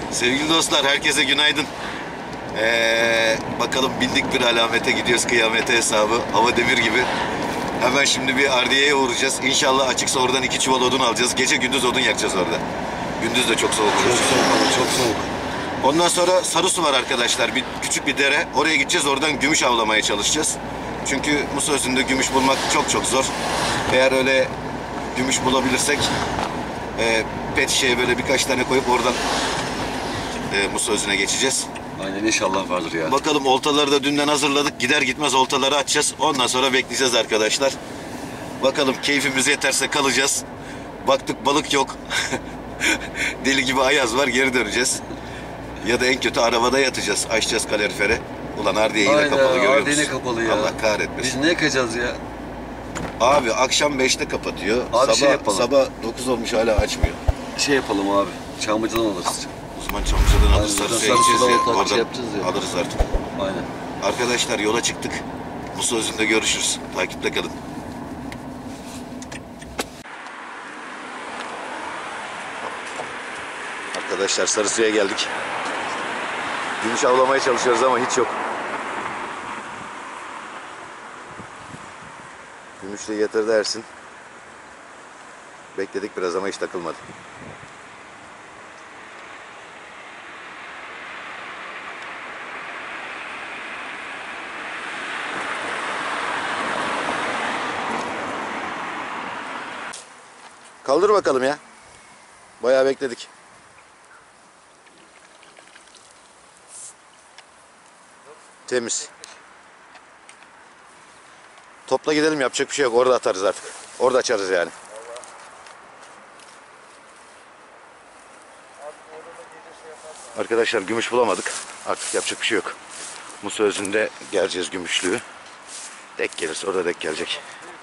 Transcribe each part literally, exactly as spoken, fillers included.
Sevgili dostlar, herkese günaydın. Ee, bakalım bindik bir alamete, gidiyoruz kıyamete hesabı. Hava demir gibi. Hemen şimdi bir ardiyeye uğrayacağız. İnşallah açıksa oradan iki çuval odun alacağız. Gece gündüz odun yakacağız orada. Gündüz de çok soğuk olur. Çok soğuk ama çok soğuk. Ondan sonra Sarısu var arkadaşlar. Bir, küçük bir dere. Oraya gideceğiz. Oradan gümüş avlamaya çalışacağız. Çünkü Musa Özü'nde gümüş bulmak çok çok zor. Eğer öyle gümüş bulabilirsek e, pet şişeye böyle birkaç tane koyup oradan e, Musa Özü'ne geçeceğiz. Aynen, inşallah vardır ya. Bakalım, oltaları da dünden hazırladık. Gider gitmez oltaları açacağız. Ondan sonra bekleyeceğiz arkadaşlar. Bakalım, keyfimiz yeterse kalacağız. Baktık balık yok. Deli gibi ayaz var, geri döneceğiz. Ya da en kötü arabada yatacağız. Açacağız kalorifere. Ulan Ardiye yine Aynen, kapalı, görüyor Ardiye musun? kapalı ya. Allah kahretmesin. Biz ne yakacağız ya? Abi akşam beşte kapatıyor. Abi sabah, şey yapalım. sabah dokuz olmuş hala açmıyor. Şey yapalım abi. Çamlıca'dan alırız. Uzman Çamlıca'dan Aynen, alırız. Sarısı'ya Sarısı'da gideceğiz ya. olta Oradan şey yapacağız ya. alırız artık. Aynen. Arkadaşlar, yola çıktık. Musa Özü'nde görüşürüz. Takipte kalın. Arkadaşlar, Sarısı'ya geldik. Gümüş avlamaya çalışıyoruz ama hiç yok. Gümüşle yatırdı Ersin. Bekledik biraz ama hiç takılmadı. Kaldır bakalım ya. Bayağı bekledik. Temiz. Topla gidelim, yapacak bir şey yok. Orada atarız artık. Orada açarız yani. Arkadaşlar, gümüş bulamadık. Artık yapacak bir şey yok. Musa Özü'nde geleceğiz gümüşlüğü. Dek gelirse orada dek gelecek.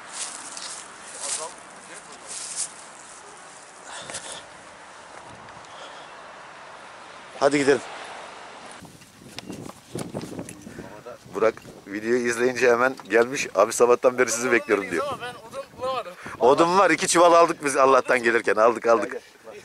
Hadi gidelim. Burak videoyu izleyince hemen gelmiş. Abi sabahtan beri sizi bekliyorum diyor. Ama ben odun bulamadım. Odun var, iki çuval aldık biz Allah'tan gelirken. Aldık aldık.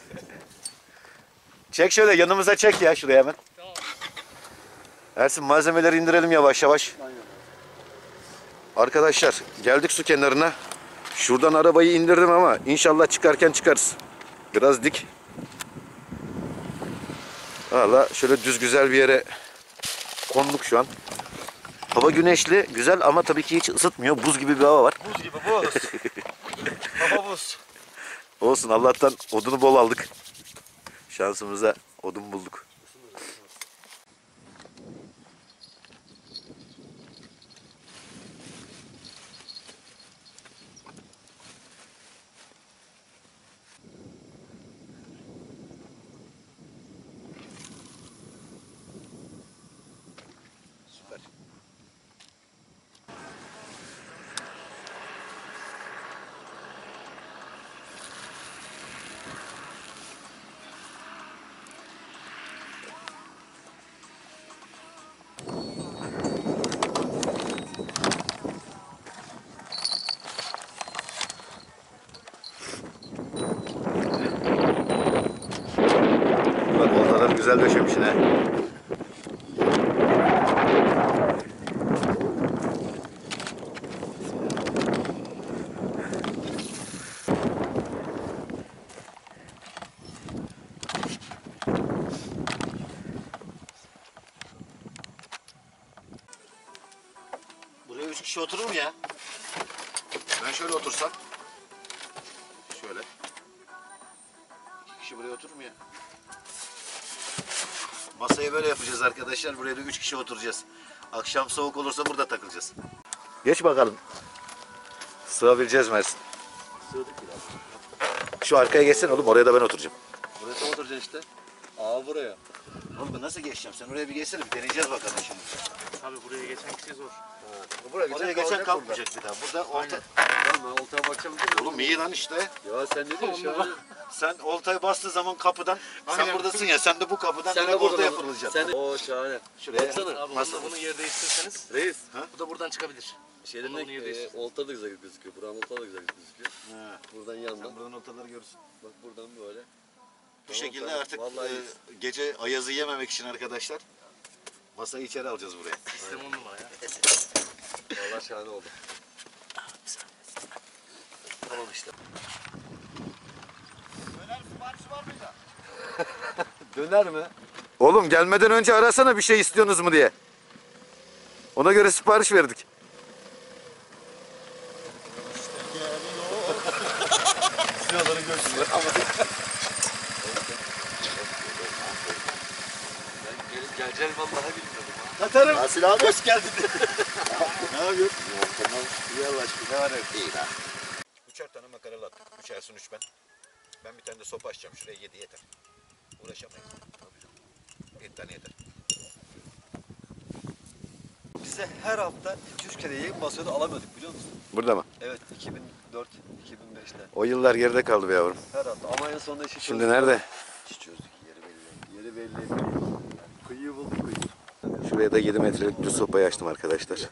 Çek şöyle, yanımıza çek ya, şuraya hemen. Ersin, malzemeleri indirelim yavaş yavaş. Arkadaşlar, geldik su kenarına. Şuradan arabayı indirdim ama inşallah çıkarken çıkarız. Biraz dik. Valla şöyle düz güzel bir yere konduk şu an. Hava güneşli, güzel ama tabii ki hiç ısıtmıyor. Buz gibi bir hava var. Buz gibi buz. Hava buz. Olsun, Allah'tan odunu bol aldık. Şansımıza odun bulduk. Süper. Bak, oltaları güzel döşemişsin ha. Buraya üç kişi oturur mu ya? Ben şöyle otursam. Şöyle. İki kişi buraya oturur mu ya? Masayı böyle yapacağız arkadaşlar. Buraya da üç kişi oturacağız. Akşam soğuk olursa burada takılacağız. Geç bakalım. Sığabileceğiz mi Ersin? Sığdık biraz. Şu arkaya geçsene oğlum, oraya da ben oturacağım. Buraya tam oturacaksın işte. Aa, buraya. Oğlum nasıl geçeceğim? Sen oraya bir geçsene, bir deneyeceğiz bakalım şimdi. Abi buraya geçen kişi zor. Buraya Oraya geçen kalkmayacak bir daha. Burada olta... Tamam, ben oltaya bakacağım değil mi? Oğlum iyi lan işte. Ya sen ne diyorsun şu an? Sen oltayı bastığı zaman kapıdan, sen Aynen. buradasın ya, sen de bu kapıdan Sen de direkt buradan oltaya al. fırlayacaksın. Sen de... Oo, şahane. Şuraya Baksana. Abi masa. bunun, bunun yer değiştirirseniz Reis. bu da buradan çıkabilir. Şeyden Bunun yeri e, değiştir. olta da güzel gözüküyor. Buranın olta da güzel gözüküyor. Ha. Buradan yandan. Buradan oltaları görürsün. Bak buradan böyle. Bu şekilde tamam. artık Vallahi e, iyiyiz. gece ayazı yememek için arkadaşlar masayı içeri alacağız buraya. Sistem on numara ya. Vallahi şahane oldu. Tamam işte. Döner mi? Oğlum gelmeden önce arasana bir şey istiyorsunuz mu diye. Ona göre sipariş verdik. Silahları görsünler. Ben gelip geleceğim vallahi bilmiyordum ha. Katarım. Asil abi hoş geldin. Ne yapıyorsun? Tamam. İyi Allah aşkına. Ne var ya? İyi lan. Üçer tane makaralı attık. Üç Ersun, üç ben. Ben bir tane de sopa açacağım. Şuraya yedi yeter. Uğraşamayız. Bir tane yeter. Bize her hafta iki üç kere yayın basıyordu alamıyorduk biliyor musun? Burada mı? Evet iki bin dört iki bin beşte O yıllar geride kaldı be yavrum. her hafta ama en sonunda işi Şimdi çözdük. nerede? İşi çözdük yeri belli. Yeri belli. Kıyıyı bulduk kıyıyı. Şuraya da yedi metrelik düz sopayı açtım arkadaşlar.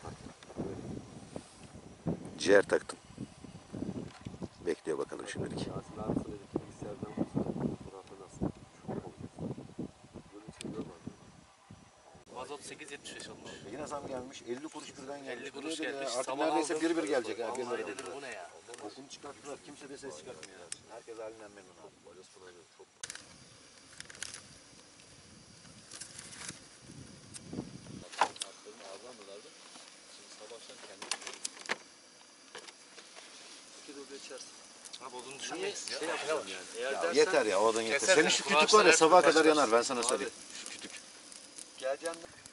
Ciğer taktım. Bekliyor bakalım şimdilik. Asil abi sana dedik bilgisayardan bulsa fotoğrafı nasıl? Çok olacak. Görüntüyü görmedim. Mazot sekiz yetmiş beş olmuş. Yine zam gelmiş. elli kuruş birden gelmiş. elli Bu kuruş nedir ya? gelmiş. Artık Sabah neredeyse aldım. bir bir gelecek. Ha, bir Vallahi lira. dedim bu ne ya? Kokunu çıkarttılar. Kimse de ses çıkartmıyor. Herkes halinden memnun abi. Çok Attığım ağzından dolardı. Şimdi sabahtan kendi iki de orada içersin. Abi odunu düşürmeyiz. Şey yapacağım yani. Eğer Ya dersen yeter ya, o odun yeter. kesersin, Senin şu kütük kurarsın, var ya her sabaha türlü kadar taşlar. yanar, ben sana Abi. söyleyeyim. Şu kütük. geleceğim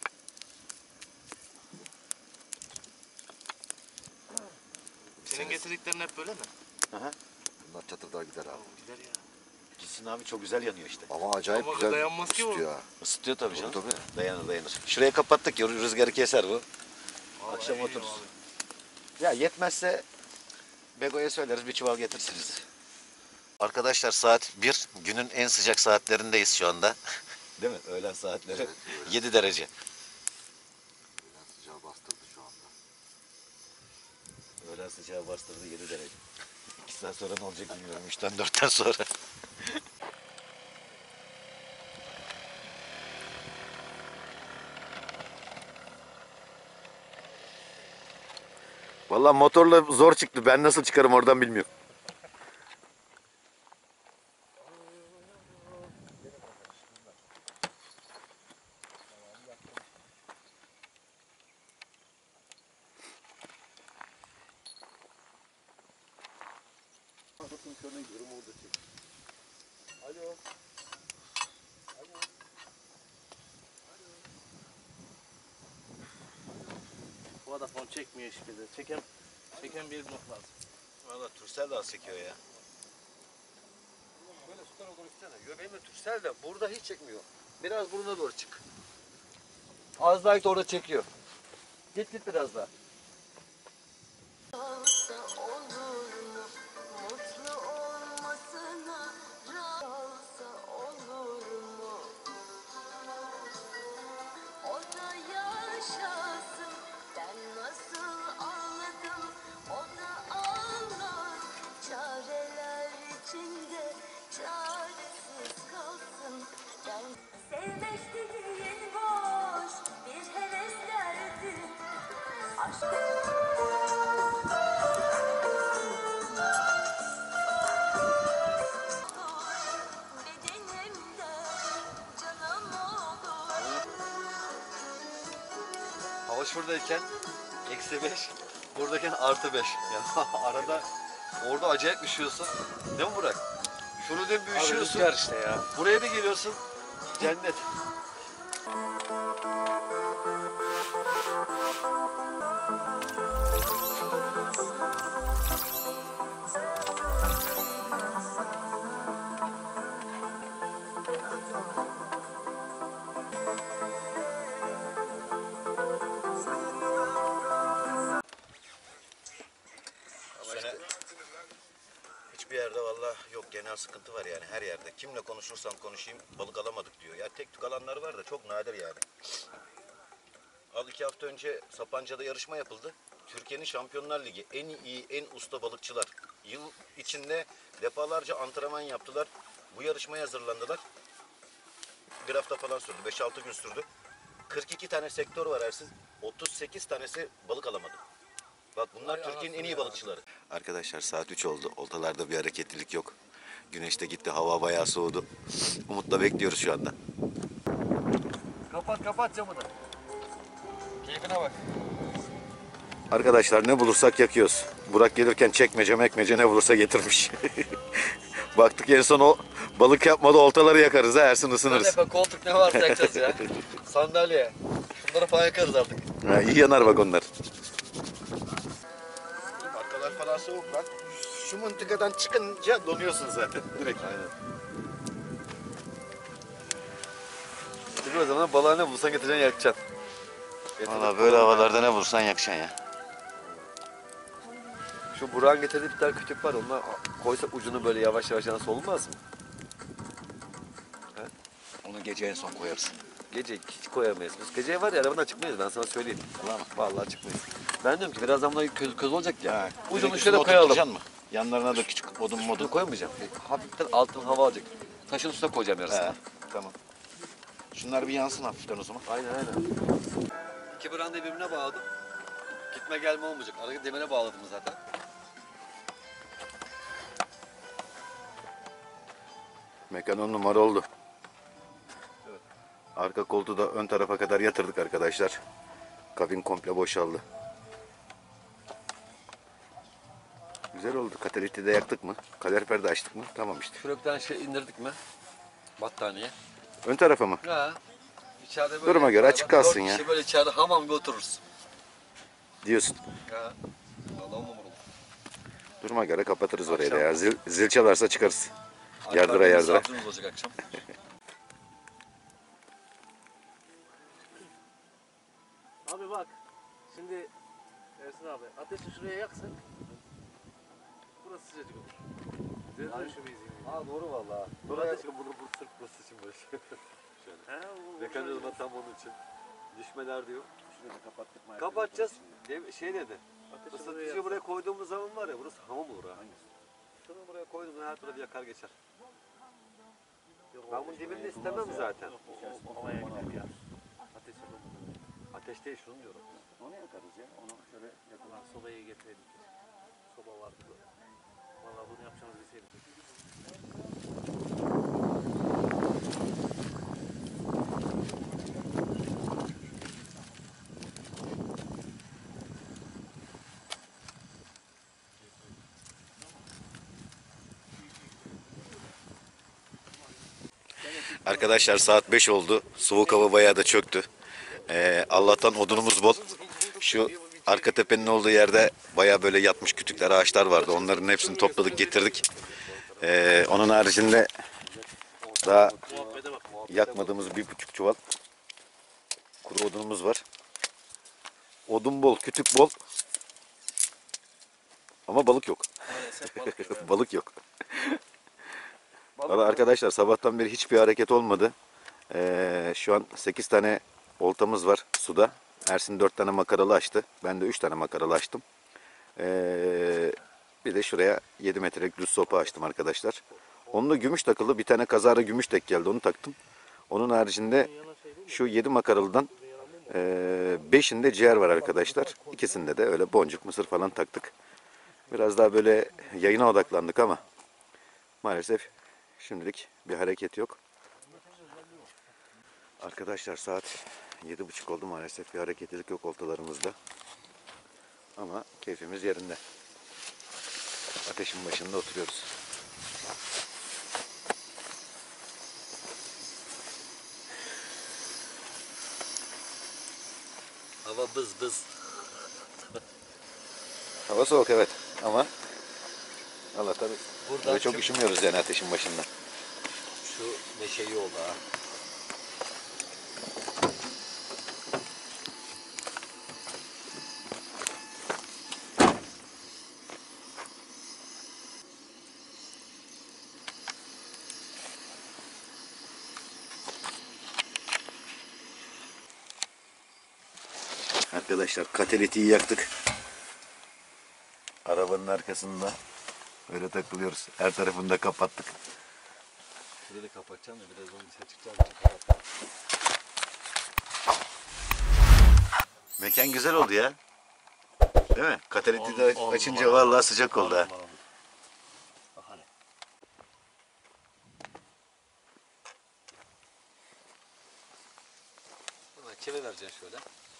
Senin getirdiklerin hep böyle mi? Bunlar çatırdağa gider abi. Gider ya. Gitsin abi, çok güzel yanıyor işte. Ama acayip Ama güzel dayanmaz ki bu. tutuyor ha. Isıtıyor tabii canım. Tabii. Dayanır dayanır. Şuraya kapattık ya, rüzgarı keser bu. Vallahi Akşam iyi otururuz. abi. Ya yetmezse Bego'ya söyleriz, bir çuval getirsiniz. Arkadaşlar saat bir, günün en sıcak saatlerindeyiz şu anda. Değil mi? Öğlen saatleri. Evet, öyle. yedi derece. Biraz sıcağı bastırdı şu anda. Öğlen sıcağı bastırdı, yedi derece. iki saat sonra ne olacak bilmiyorum. üçten dörtten sonra. Vallahi motorla zor çıktı. Ben nasıl çıkarım oradan bilmiyorum. Kapatın körüne gidiyorum orada çek. Alo. Vodafone çekmiyor hiçbiri. Çeken, çeken bir blok lazım. Valla Türksel de az çekiyor ya. Böyle süper olur istene. Yo benim de Türksel de burada hiç çekmiyor. Biraz buruna doğru çık. Az daha git orada çekiyor. Git git biraz daha. Olsa olur mu? Mutlu olmasına razı olsa olur mu? O da yaşasın, ben nasıl ağladım, o da ağlar. Çareler içinde çaresiz kalsın. Ben sevmek dediğin boş bir heveslerdi. Aşk bedenimde canım olur. Hava şuradayken eksi beş, buradayken artı beş. Yani arada orada acayip üşüyorsun. Değil mi Burak? Şunu dön bir Abi üşüyorsun. rüzgar işte ya. Buraya bir geliyorsun. Cennet. Bu sene hiçbir yerde valla yok, genel sıkıntı var yani her yerde. Kimle konuşursam konuşayım balık alamadık diyor. Ya tek tük alanlar var da çok nadir yani. Al iki hafta önce Sapanca'da yarışma yapıldı. Türkiye'nin Şampiyonlar Ligi en iyi, en usta balıkçılar. Yıl içinde defalarca antrenman yaptılar. Bu yarışmaya hazırlandılar. Bir hafta falan sürdü. beş altı gün sürdü. kırk iki tane sektör var Ersin. otuz sekiz tanesi balık alamadı. Bak bunlar Türkiye'nin en iyi balıkçıları. Arkadaşlar saat üç oldu. Oltalarda bir hareketlilik yok. Güneş de gitti. Hava bayağı soğudu. Umutla bekliyoruz şu anda. Kapat kapat camını. Keyfine bak. Arkadaşlar ne bulursak yakıyoruz. Burak gelirken çekmece mekmece ne bulursa getirmiş. Baktık en son o balık yapmadı oltaları yakarız ha Ersin ısınırız. Ne be, koltuk ne varsa yakacağız ya. Sandalye. Şunları falan yakarız artık. Ha, iyi yanar bak onlar. Arkalar falan soğuk lan. Şu mıntıkadan çıkınca donuyorsun zaten direkt. Aynen. Şimdi o zaman balığa ne bulsan getireceksin yakacaksın. Getirip Valla böyle havalarda ne bulursan yakacaksın ya. Şu Burak'ın getirdiği bir tane kütük var. Onunla koysak ucunu böyle yavaş yavaş yana solunmaz mı? Onu gece en son koyarız. Gece hiç koyamayız. Biz geceye var ya arabadan çıkmayız, ben sana söyleyeyim. Vallahi mi? Vallahi çıkmayız. Ben diyorum ki birazdan buna köz, köz olacak ya. Ha, Ucunu direkt şöyle üstüne koyalım. oturtacaksın mı? Yanlarına da küçük odun Modunu modun. koymayacağım. Bir hafiften altın hava alacak. Taşın üstüne koyacağım yarısını. He, tamam. Şunlar bir yansın hafiften o zaman. Aynen aynen. İki brandayı birbirine bağladım. Gitme gelme olmayacak. Arada demene bağladım zaten. Mekan on numara oldu. Arka koltuğu da ön tarafa kadar yatırdık arkadaşlar. Kabin komple boşaldı. Güzel oldu. Kataliti de yaktık mı? Kalorifer de açtık mı? Tamam işte. Şuraya bir tane şey indirdik mi? Battaniye. Ön tarafa mı? Ha. İçeride böyle. Duruma göre açık dört kalsın ya. kişi böyle içeride hamam gibi otururuz. Diyorsun. Ha. Vallahi on numara olur. Duruma göre kapatırız orayı da Akşam. ya. Zil, zil çalarsa çıkarız. Alper Yardıra Bey'in yardıra. misafirimuz olacak akşam. Abi bak. Şimdi Ersin abi ateşi şuraya yaksın. Burası sıcacık olur. Zaten şu bir izin. Aa doğru vallahi. Buraya- Buraya bunu bu sırf burası için böyle şey. Şöyle. He, o- Mekanizma tam onun için. Düşmeler diyor. Şurayı da kapattık mı? Kapatacağız. De- şey dedi. Ateşi buraya Isıtıcıyı yaksın. buraya koyduğumuz zaman var ya burası hamam olur ha. Şunu buraya koyduğum zaman her tarafı yakar geçer. Yok, Ben o- bunun dibinde istemem zaten. Yok, o- o- Havaya gider ya. Ateş yapalım. Ateş değil şunu diyorum. Onu yakarız ya. Onu şöyle yakılan sobayı getirelim. Soba vardı. Vallahi bunu yapacağımızı bilseydik. Arkadaşlar saat beş oldu. Soğuk hava bayağı da çöktü. Ee, Allah'tan odunumuz bol. Şu arka tepenin olduğu yerde bayağı böyle yatmış kütükler, ağaçlar vardı. Onların hepsini topladık, getirdik. Ee, onun haricinde daha Muhabbete bak. yakmadığımız bir buçuk çuval kuru odunumuz var. Odun bol, kütük bol. Ama balık yok. Maalesef balık yok. yani. Balık yok. Valla arkadaşlar sabahtan beri hiçbir hareket olmadı. Ee, şu an sekiz tane oltamız var suda. Ersin dört tane makaralı açtı. Ben de üç tane makaralı açtım. Ee, bir de şuraya yedi metrelik düz sopa açtım arkadaşlar. Onunla gümüş takılı bir tane kazara gümüş tek geldi, onu taktım. Onun haricinde şu yedi makaralıdan e, beşinde ciğer var arkadaşlar. İkisinde de öyle boncuk mısır falan taktık. Biraz daha böyle yayına odaklandık ama maalesef şimdilik bir hareket yok. Arkadaşlar saat yedi buçuk oldu, maalesef bir hareketlilik yok oltalarımızda. Ama keyfimiz yerinde. Ateşin başında oturuyoruz. Hava bız bız. Hava soğuk evet ama Allah tabii. Buradan Böyle çok çık- üşümüyoruz yani ateşin başında. Şu neşe iyi oldu ha. Arkadaşlar katalitiyi yaktık. Arabanın arkasında böyle takılıyoruz. Her tarafını da kapattık. Şurayı da kapatacağım da biraz onu dışarı çıkacağım. Kapat. Mekan güzel oldu ya. Değil mi? Katalitiği de On- on açınca numara. vallahi sıcak oldu ha. Aha ne? Hemen kere vereceksin şöyle.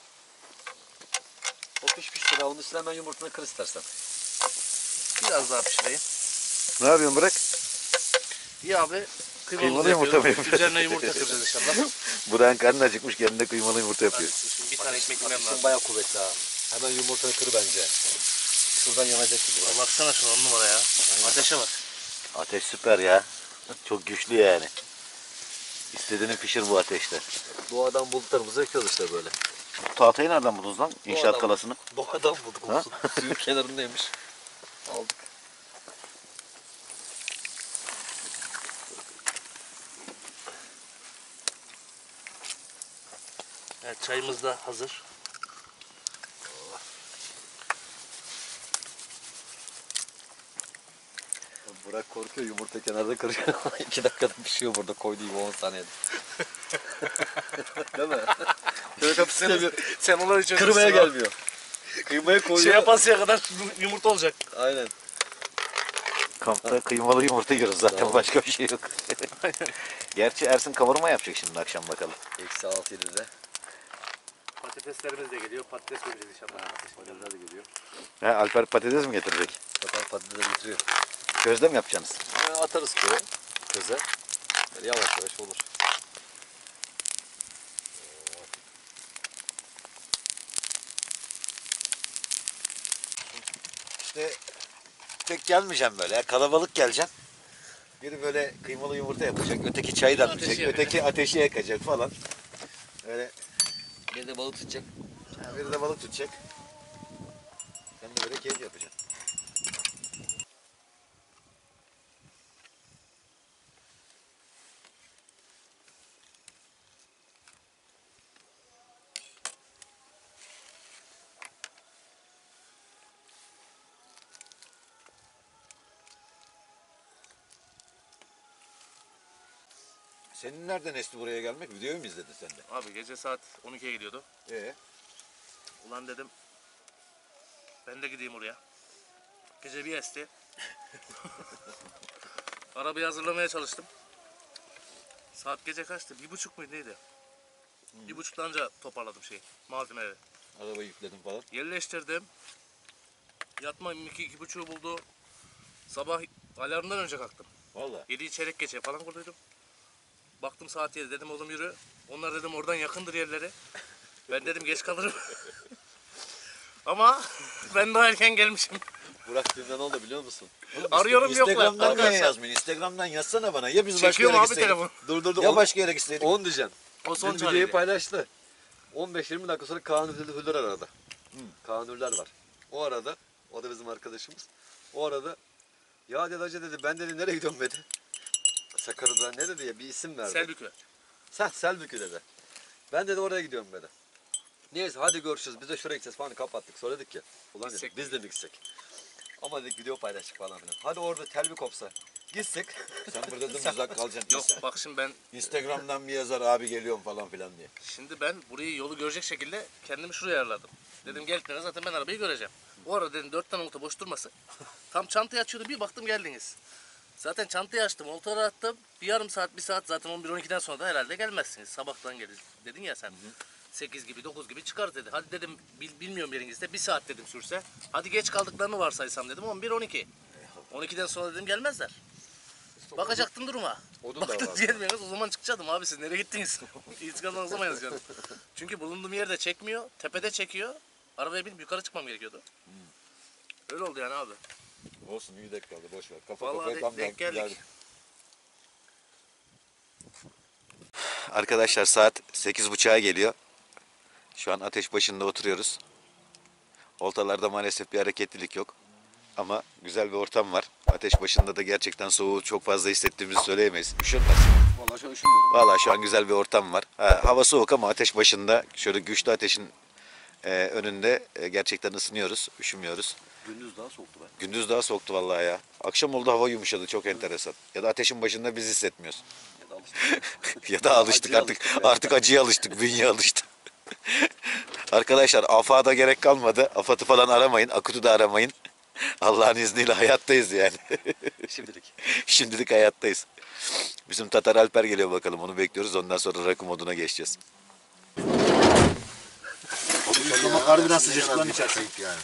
O pişmiştir. Onun üstüne hemen yumurtanı kır istersen. Biraz daha pişireyim. Ne yapıyorsun Burak? İyi abi. Kıymalı Kıymamızı yumurta mı yapıyoruz. yapıyorsun? Üzerine yumurta kıracağız inşallah. Burak'ın karnı acıkmış, kendine kıymalı yumurta yapıyor. Şimdi bir tane ekmek yemem Ateşin lazım. bayağı kuvvetli ha. Hemen yumurtanı kır bence. Şuradan yanacak gibi. Bak. Baksana şuna on numara ya. Ateşe bak. Ateş süper ya. Çok güçlü yani. İstediğini pişir bu ateşte. Doğadan bulduklarımızı ekiyoruz işte böyle. Tahtayı nereden buldunuz lan? İnşaat Doğadan- kalasını. Doğadan bulduk Ha? olsun. Suyun kenarındaymış. Aldık. Evet, çayımız da hazır. Burak korkuyor yumurta kenarda kırıyor. İki dakikada pişiyor burada koyduğu gibi on saniyede. Değil mi? Şöyle kapısını sen onlar için Kırmaya gelmiyor. Kıymaya koyuyor. Şey yapansıya kadar yumurta olacak. Aynen. Kampta kıymalı yumurta yiyoruz zaten, Tamam. başka bir şey yok. Gerçi Ersin kavurma yapacak şimdi akşam bakalım. Eksi altı yedide. Patateslerimiz de geliyor. Patates koyacağız inşallah. Patatesler de geliyor. He, Alper patates mi getirecek? Zaten patatesler getiriyor. Közde mi yapacaksınız? Ee, atarız köye. Köze. Böyle yavaş yavaş olur. İşte tek gelmeyeceğim böyle ya, kalabalık geleceğim. Biri böyle kıymalı yumurta yapacak, öteki çayı damlayacak, Ateşi yakacak. öteki ateşi yakacak falan. Öyle, Bir de balık tutacak. biri de balık tutacak. Sen de böyle keyif yapacaksın. Senin nereden esti buraya gelmek? Videoyu mu izledin sen de? Abi gece saat on ikiye gidiyordu. Ee? Ulan dedim ben de gideyim oraya. Gece bir esti. Arabayı hazırlamaya çalıştım. Saat gece kaçtı? Bir buçuk muydu neydi? Bir buçukta anca toparladım şeyi, malzemeleri. Arabayı yükledim falan. Yerleştirdim. Yatmam iki, iki buçuğu buldu. Sabah alarmdan önce kalktım. Valla. Yedi çeyrek geçe falan kurduydum. Baktım saat yedi, dedim oğlum yürü. Onlar dedim oradan yakındır yerleri. Ben dedim geç kalırım. Ama ben daha erken gelmişim. Burak dünden oldu biliyor musun? Arıyorum yoklar. Instagram'dan niye Arkadaşlar. yazmıyorsun? Instagram'dan yazsana bana. Ya biz başka Çekiyorum yere abi gitseydik. telefon. Dur dur dur. Ya on- başka yere gitseydik. on diyeceğim. O son Dün videoyu çareydi. paylaştı. on beş yirmi dakika sonra Kaan Hüller Hüller aradı. Kaan Hüller var. O arada, o da bizim arkadaşımız. O arada, ya dedi hacı dedi, ben dedi nereye gidiyorum dedi. Sakarya'da ne dedi ya bir isim verdi. Selbükü. Sen Selbükü dedi. Ben dedi oraya gidiyorum dedi. Neyse hadi görüşürüz. Biz de şuraya gideceğiz falan kapattık. Söyledik ki. Ulan dedik Gitsek biz de mi gitsek? Ama dedik video paylaştık falan filan. Hadi orada telbi kopsa. Gitsek. Sen burada da uzak kalacaksın. Yok bak şimdi ben Instagram'dan bir yazar abi geliyorum falan filan diye. şimdi ben burayı yolu görecek şekilde kendimi şuraya ayarladım. Dedim geldiklerinde zaten ben arabayı göreceğim. O arada dedim dört tane olta boş durması. Tam çantayı açıyordu, bir baktım geldiniz. Zaten çantayı açtım, oltaları attım. Bir yarım saat, bir saat zaten on bir on ikiden sonra da herhalde gelmezsiniz. Sabahtan geliriz dedin ya sen. sekiz gibi, dokuz gibi çıkarız dedi. Hadi dedim bil- bilmiyorum yerinizde, bir saat dedim sürse. Hadi geç kaldıklarını varsaysam dedim on bir on iki. on ikiden sonra dedim gelmezler. Bakacaktım duruma. Odun da Baktınız var. gelmiyorsunuz, o zaman çıkacaktım abi, siz nereye gittiniz? İntikamdan o zaman yazacaktım. Çünkü bulunduğum yerde çekmiyor, tepede çekiyor. Arabaya binip yukarı çıkmam gerekiyordu. Öyle oldu yani abi. Olsun iyi denk kaldı boş ver. Kafa Vallahi kafaya de- tam denk geldik. Arkadaşlar saat sekiz buçuğa geliyor. Şu an ateş başında oturuyoruz. Oltalarda maalesef bir hareketlilik yok. Ama güzel bir ortam var. Ateş başında da gerçekten soğuğu çok fazla hissettiğimizi söyleyemeyiz. Üşünmez. Vallahi şu an üşümüyorum. Valla şu an güzel bir ortam var. Ha, hava soğuk ama ateş başında şöyle güçlü ateşin e, önünde e, gerçekten ısınıyoruz, üşümüyoruz. Gündüz daha soğuktu be. Gündüz daha soğuktu vallahi ya. Akşam oldu hava yumuşadı çok enteresan. Ya da ateşin başında biz hissetmiyoruz. Ya da alıştık. Ya da alıştık Acıya artık. alıştık ya. Artık acıya alıştık. Bünye alıştı. Arkadaşlar AFA'da gerek kalmadı. AFAD'ı falan aramayın. Akut'u da aramayın. Allah'ın izniyle hayattayız yani. Şimdilik. Şimdilik hayattayız. Bizim Tatar Alper geliyor bakalım. Onu bekliyoruz. Ondan sonra rakı moduna geçeceğiz. Ama harbiden sıcacıkların içersin. Yani.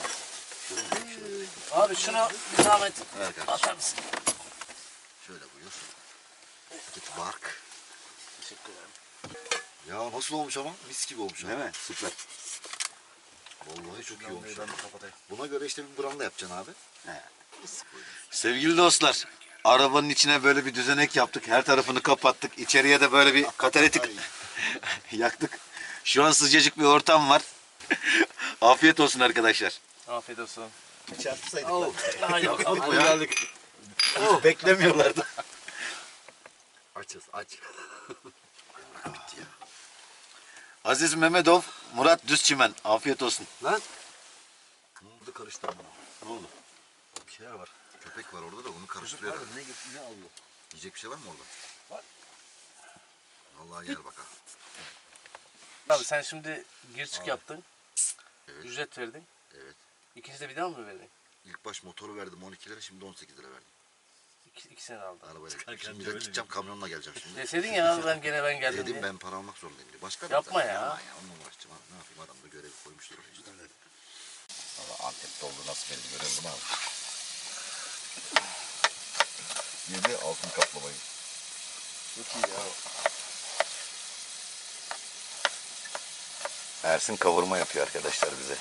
Abi şunu bir zahmet Evet kardeşim. atar mısın? Şöyle buyur. Git bark. Teşekkür ederim. Ya nasıl olmuş ama? Mis gibi olmuş. Değil mi? Süper. Vallahi çok iyi olmuş. Buna göre işte bir branda yapacaksın abi. Sevgili dostlar. Arabanın içine böyle bir düzenek yaptık. Her tarafını kapattık. İçeriye de böyle bir katalitik yaktık. Şu an sıcacık bir ortam var. Afiyet olsun arkadaşlar. Afiyet olsun. Çarpsaydık Oh. Ha, yok, Hadi hadi ya. geldik. Beklemiyorlardı. Açız aç. Bitti ya. Aziz Mehmetov, Murat Düzçimen. Afiyet olsun. Lan. Ne oldu karıştırma? Ne oldu? Bir şeyler var. Köpek var orada da onu karıştırıyor. Ne, ne aldı? Yiyecek bir şey var mı orada? Var. Vallahi gel bakalım. Abi sen şimdi gir çık yaptın. Evet. Ücret verdin. Evet. İkinci de bir daha mı verdin? İlk baş motoru verdim on iki lira, şimdi on sekiz lira verdim. İki, ikisini aldın. Arabayla gittim. Şimdi de gideceğim kamyonla geleceğim şimdi. Deseydin ya abi ben gene ben geldim Dedim diye. ben para almak zorundayım diye. Başka da Yapma zaten. ya. Yapma ya. Onunla uğraşacağım abi. Ne yapayım, adamda görevi koymuştur oraya işte. Valla Antep'te oldu nasıl belli görüyorum abi. Yedi altın kaplamayı. Çok iyi ya. Ersin kavurma yapıyor arkadaşlar bize.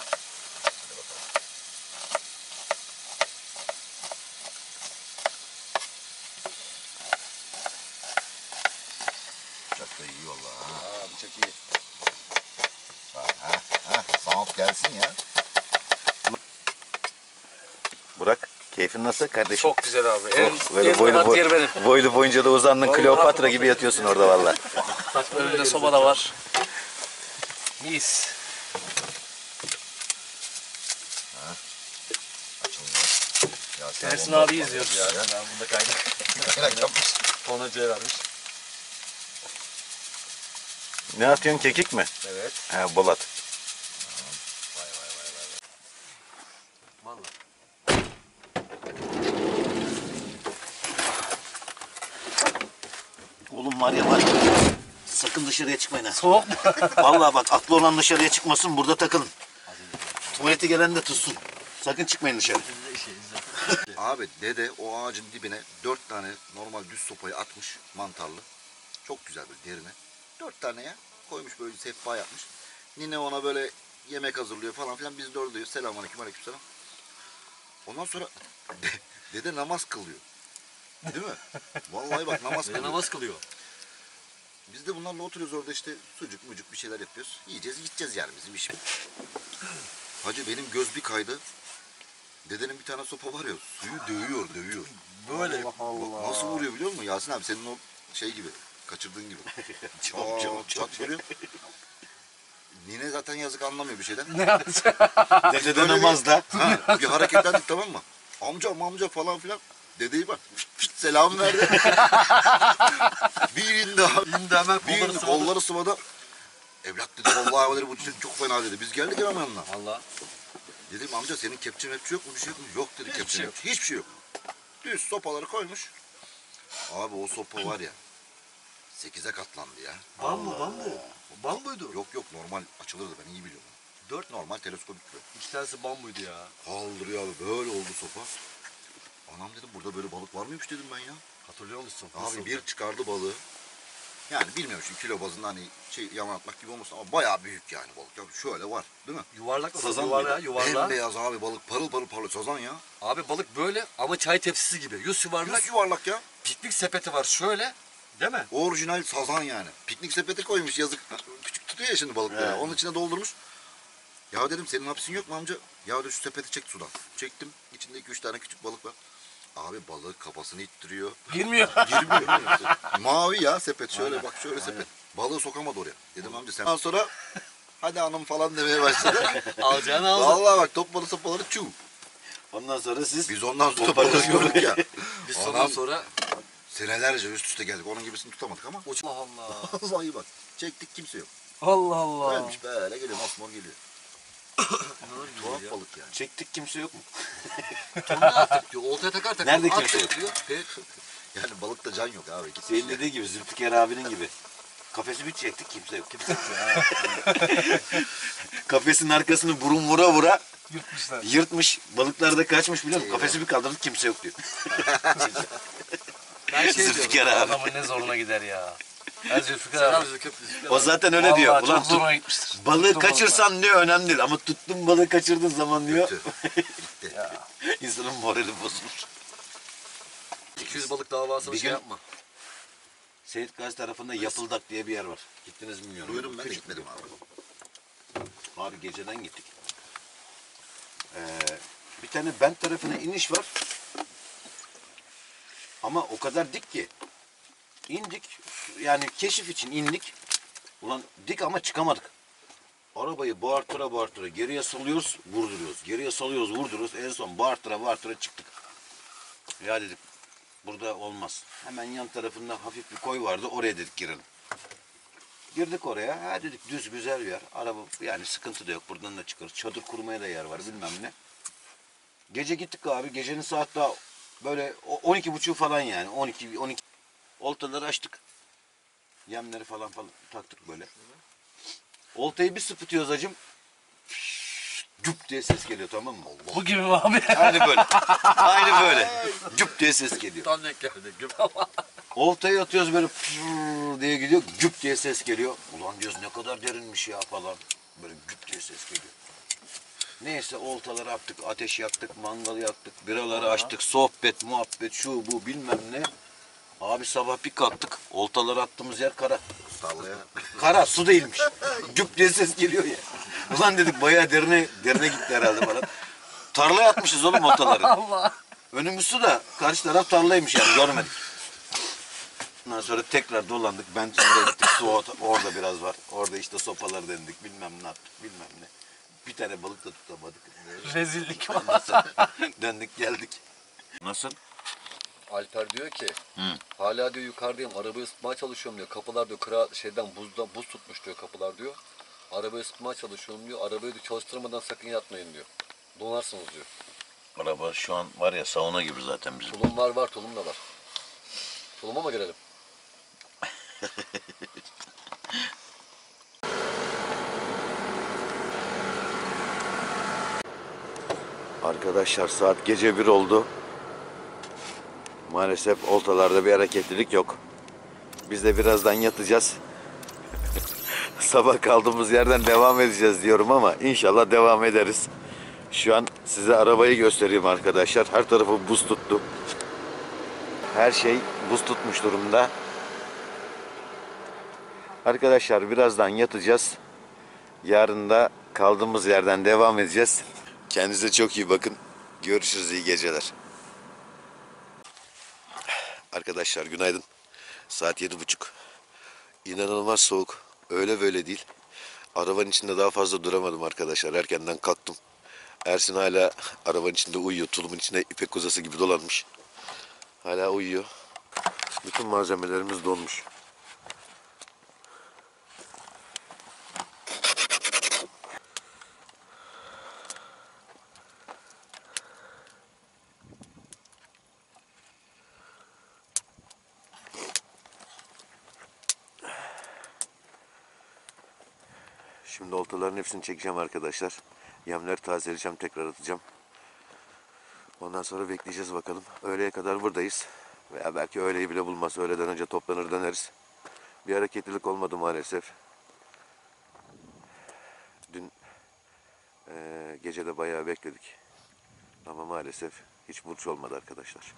Çok da iyi valla ha. Aa, bu çok iyi. Ha, ha, ha. Sound gelsin ya. Burak, keyfin nasıl kardeşim? Çok güzel abi. En, Böyle en boylu, rahat boy, yer benim. boylu boyunca da uzandın. Kleopatra gibi yatıyorsun orada valla. Önünde soba da var. Mis. Açılmıyor. Ya sen Ersin ondan abi sonra izliyoruz. Ya, ben bunda kaynak. Kaynak yapmış. Tonacıya vermiş. Ne atıyorsun, kekik mi? Evet. He, bolat. Oğlum var ya var. Sakın dışarıya çıkmayın ha. Soğuk mu? Vallahi bak aklı olan dışarıya çıkmasın, burada takılın. Tuvalete gelen de tutsun. Sakın çıkmayın dışarı. Abi dede o ağacın dibine dört tane normal düz sopayı atmış mantarlı. Çok güzel bir derine. Dört tane ya. Koymuş böyle sehpa yapmış. Nine ona böyle yemek hazırlıyor falan filan. Biz de orada diyoruz. Selamünaleyküm aleykümselam. Ondan sonra de- dede namaz kılıyor. Değil mi? Vallahi bak namaz kılıyor. Namaz kılıyor. Biz de bunlarla oturuyoruz orada işte sucuk mucuk bir şeyler yapıyoruz. Yiyeceğiz gideceğiz yani bizim işimiz. Hacı benim göz bir kaydı. Dedenin bir tane sopa var ya suyu dövüyor dövüyor. Böyle. Bak nasıl vuruyor biliyor musun Yasin abi senin o şey gibi kaçırdığın gibi. Çat çat çat vuruyor. Nine zaten yazık anlamıyor bir şeyden. Ne yapacağım? Dedede namazda. Ha, bir hareketlendik tamam mı? Amca amca falan filan. Dedeyi bak fışt fışt selam verdi. bir indi abi. İndi hemen Bir kolları indi sıvadı. kolları sıvada. Evlat dedi vallahi dedi bu çocuk çok fena dedi. Biz geldik hemen yanına. Valla. Dedim amca senin kepçe mepçe yok mu bir şey yok mu? Yok dedi Hiçbir kepçe şey mepçe. Hiçbir şey yok. Düz sopaları koymuş. Abi o sopa var ya. Sekize katlandı ya. Bambu bambu. Bambuydu. Yok yok normal açılırdı ben iyi biliyorum. Dört normal teleskopik böyle. İki tanesi bambuydu ya. Kaldırıyor abi böyle oldu sopa. Anam dedim burada böyle balık var mıymış dedim ben ya. Hatırlıyor musun? Abi bir çıkardı balığı. Yani bilmiyorum şimdi kilo bazında hani şey yalan atmak gibi olmasın ama bayağı büyük yani balık. Ya şöyle var değil mi? Yuvarlak Sazan yuvarla, mıydı? yuvarla. Bembeyaz abi balık parıl parıl parlıyor sazan ya. Abi balık böyle ama çay tepsisi gibi. Yüz yuvarlak. Yüz yuvarlak ya. Piknik sepeti var şöyle. Değil mi? Orijinal sazan yani. Piknik sepeti koymuş yazık. Küçük tutuyor ya şimdi balıkları. Evet. Onun içine doldurmuş. Ya dedim senin hapsin yok mu amca? Ya dedi şu sepeti çek sudan. Çektim. İçinde iki üç tane küçük balık var. Abi balık kafasını ittiriyor. Girmiyor. Girmiyor. Mavi ya sepet. Şöyle bak şöyle sepet. Balığı sokamadı oraya. Dedim amca sen. Ondan sonra hadi hanım falan demeye başladı. Alacağını aldı. Vallahi bak top balığı sopaları çuv. Ondan sonra siz Biz ondan sonra balık ya. Biz Ondan ondan sonra senelerce üst üste geldik. Onun gibisini tutamadık ama. Allah Allah. Vallahi bak. Çektik kimse yok. Allah Allah. Ölmüş böyle geliyor mosmor geliyor. Tuhaf balık yani. çektik kimse yok mu? Ne yaptık diyor. Oltaya takar takar. Nerede at kimse yok? diyor. Pe- Yani balıkta can yok abi. Gitmiş Senin ya. dediği gibi Zülfikar abinin gibi. Kafesi bir çektik kimse yok. Kimse yok. Kafesin arkasını burun vura vura Yırtmışlar. yırtmış. Balıklar da kaçmış biliyor musun? Kafesi bir kaldırdık kimse yok diyor. Ben şey Zülfikar diyorum. abi. Adamın ne zoruna gider ya. Ben Zülfikar Selam abi. Zülfikar. O zaten öyle Vallahi diyor. çok Ulan tut, zoruna gitmiştir. balığı Tuttum kaçırsan diyor önemli değil. Ama tuttun balığı kaçırdığın zaman diyor. Kötü. Gitti. insanın morali bozulur. iki yüz balık davasını Bir şey gün- yapma. Seyit Gazi tarafında Yapıldak diye bir yer var. Gittiniz mi bilmiyorum. Duydum ben de Küçük. gitmedim abi. Abi geceden gittik. Ee, bir tane Bent tarafına iniş var. Ama o kadar dik ki. İndik. Yani keşif için indik. Ulan dik ama çıkamadık. Arabayı bağırtıra bağırtıra geriye salıyoruz, vurduruyoruz. Geriye salıyoruz, vurduruyoruz. En son bağırtıra bağırtıra çıktık. Ya dedik burada olmaz. Hemen yan tarafında hafif bir koy vardı. Oraya dedik girelim. Girdik oraya. Ha dedik düz güzel bir yer. Araba yani sıkıntı da yok. Buradan da çıkarız. Çadır kurmaya da yer var bilmem ne. Gece gittik abi. Gecenin saat daha böyle o- on iki buçuk falan yani. on iki on iki. Oltaları açtık. Yemleri falan falan taktık böyle. Oltayı bir sıpıtıyoruz acım. Cüp diye ses geliyor tamam mı? Bu gibi mi abi? Aynı böyle. Aynı böyle. Cüp diye ses geliyor. Tam denk geldi. Oltayı atıyoruz böyle pırrrr diye gidiyor. Güp diye ses geliyor. Ulan diyoruz ne kadar derinmiş ya falan. Böyle güp diye ses geliyor. Neyse oltaları attık, ateş yaktık, mangal yaktık, biraları açtık, sohbet, muhabbet, şu bu bilmem ne. Abi sabah bir kalktık, oltaları attığımız yer kara. Sallaya. Kara, su değilmiş. Güp diye ses geliyor ya. Ulan dedik bayağı derine, derine gitti herhalde falan. Tarlaya atmışız oğlum oltaları. Allah. Önümüz su da karşı taraf tarlaymış yani görmedik. Ondan sonra tekrar dolandık. Ben sonra gittik su orada, orada biraz var. Orada işte sopalar denedik bilmem ne yaptık bilmem ne. Bir tane balık da tutamadık. Rezillik var. Döndük geldik. Nasıl? Alper diyor ki hala diyor yukarıdayım arabayı ısıtmaya çalışıyorum diyor. Kapılar diyor kıra şeyden buzdan buz tutmuş diyor kapılar diyor. Arabayı ısıtmaya çalışıyorum diyor. Arabayı diyor, çalıştırmadan sakın yatmayın diyor. Donarsınız diyor. Araba şu an var ya sauna gibi zaten bizim. Tulum var var tulum da var. Tuluma mı girelim? Arkadaşlar saat gece bir oldu. Maalesef oltalarda bir hareketlilik yok. Biz de birazdan yatacağız. Sabah kaldığımız yerden devam edeceğiz diyorum ama inşallah devam ederiz. Şu an size arabayı göstereyim arkadaşlar. Her tarafı buz tuttu. Her şey buz tutmuş durumda. Arkadaşlar birazdan yatacağız. Yarın da kaldığımız yerden devam edeceğiz. Kendinize çok iyi bakın. Görüşürüz, iyi geceler. Arkadaşlar günaydın. Saat yedi buçuk. İnanılmaz soğuk. Öyle böyle değil. Arabanın içinde daha fazla duramadım arkadaşlar. Erkenden kalktım. Ersin hala arabanın içinde uyuyor. Tulumun içinde ipek kozası gibi dolanmış. Hala uyuyor. Bütün malzemelerimiz donmuş. Şimdi oltaların hepsini çekeceğim arkadaşlar. Yemleri tazeleyeceğim, tekrar atacağım. Ondan sonra bekleyeceğiz bakalım. Öğleye kadar buradayız. Veya belki öğleyi bile bulmaz. Öğleden önce toplanır döneriz. Bir hareketlilik olmadı maalesef. Dün e, gece de bayağı bekledik. Ama maalesef hiç burç olmadı arkadaşlar.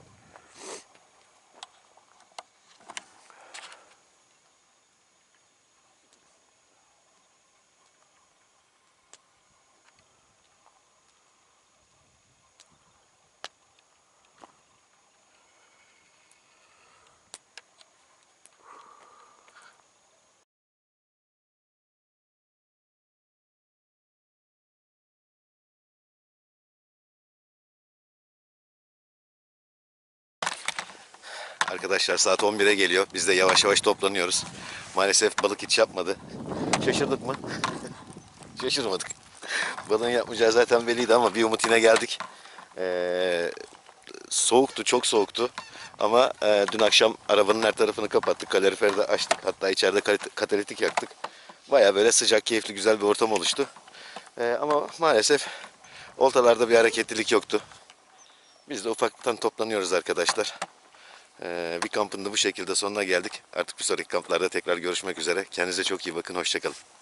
Arkadaşlar saat on bire geliyor. Biz de yavaş yavaş toplanıyoruz. Maalesef balık hiç yapmadı. Şaşırdık mı? Şaşırmadık. Balığın yapmayacağı zaten belliydi ama bir umut yine geldik. Ee, soğuktu, çok soğuktu. Ama e, dün akşam arabanın her tarafını kapattık. Kaloriferi de açtık. Hatta içeride kalit- katalitik yaktık. Baya böyle sıcak, keyifli, güzel bir ortam oluştu. Ee, ama maalesef oltalarda bir hareketlilik yoktu. Biz de ufaktan toplanıyoruz arkadaşlar. Ee, bir kampın da bu şekilde sonuna geldik. Artık bir sonraki kamplarda tekrar görüşmek üzere. Kendinize çok iyi bakın. Hoşça kalın.